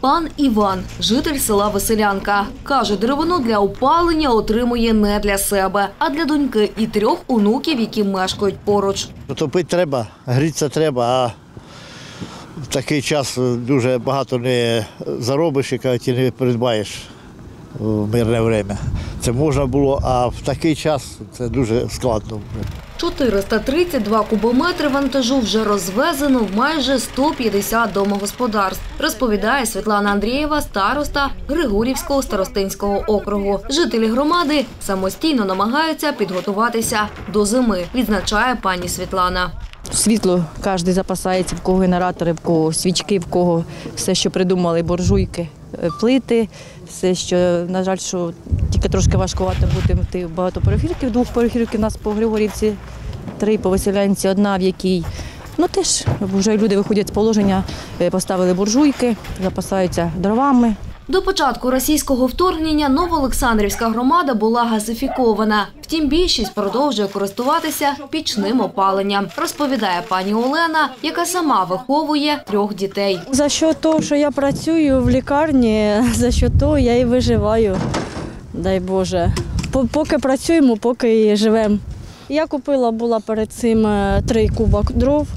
Пан Іван – житель села Веселянка. Каже, деревину для опалення отримує не для себе, а для доньки і 3 онуків, які мешкають поруч. Топити треба, грітися треба, а в такий час дуже багато не заробиш і не придбаєш в мирне час. Це можна було, а в такий час це дуже складно. 432 кубометри вантажу вже розвезено в майже 150 домогосподарств, розповідає Світлана Андрієва, староста Григорівського старостинського округу. Жителі громади самостійно намагаються підготуватися до зими, відзначає пані Світлана. Світло кожен запасається, в кого генератори, в кого свічки, в кого все, що придумали, буржуйки, плити, все, що, на жаль, що тільки трошки важкувато буде багатоповерхівки, 2 поверхівки у нас по Григорівці, 3 по Веселянці, 1, в якій, теж вже люди виходять з положення, поставили буржуйки, запасаються дровами. До початку російського вторгнення Новоолександрівська громада була газифікована. Втім, більшість продовжує користуватися пічним опаленням, розповідає пані Олена, яка сама виховує 3 дітей. За що того, що я працюю в лікарні, за що того я і виживаю, дай Боже. Поки працюємо, поки і живемо. Я була перед цим 3 куба дров.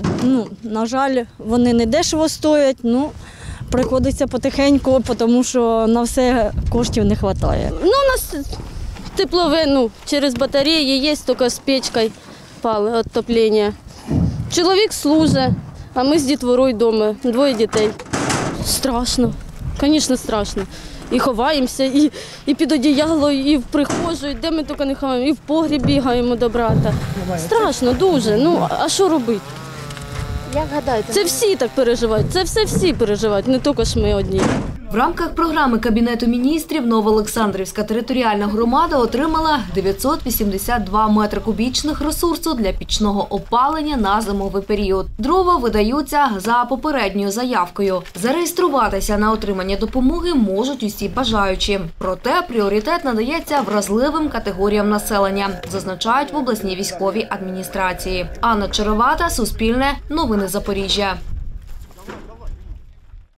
На жаль, вони не дешево стоять, приходиться потихеньку, тому що на все коштів не вистачає. У нас теплове, через батареї є, тільки з печкою пали відтоплення. Чоловік служить, а ми з дітворою вдома, 2 дітей. Страшно, звісно, страшно. І ховаємося, і під одіяло, і в прихожу, і де ми тільки не ховаємо, і в погріб бігаємо до брата. Страшно дуже, а що робити? Як гадаєте? Це всі так переживають, це всі переживають, не тільки ж ми одні. В рамках програми Кабінету міністрів Новоолександрівська територіальна громада отримала 982 метри кубічних ресурсу для пічного опалення на зимовий період. Дрова видаються за попередньою заявкою. Зареєструватися на отримання допомоги можуть усі бажаючі. Проте пріоритет надається вразливим категоріям населення, зазначають в обласній військовій адміністрації. Анна Черевата, Суспільне, Новини Запоріжжя.